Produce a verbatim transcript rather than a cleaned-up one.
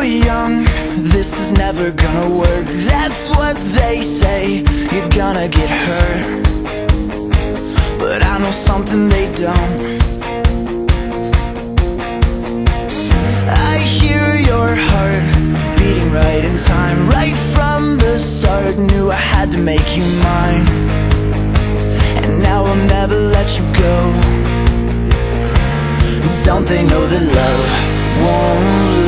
young, this is never gonna work. That's what they say, you're gonna get hurt. But I know something they don't. I hear your heart beating right in time. Right from the start, knew I had to make you mine. And now I'll never let you go. Don't they know that love won't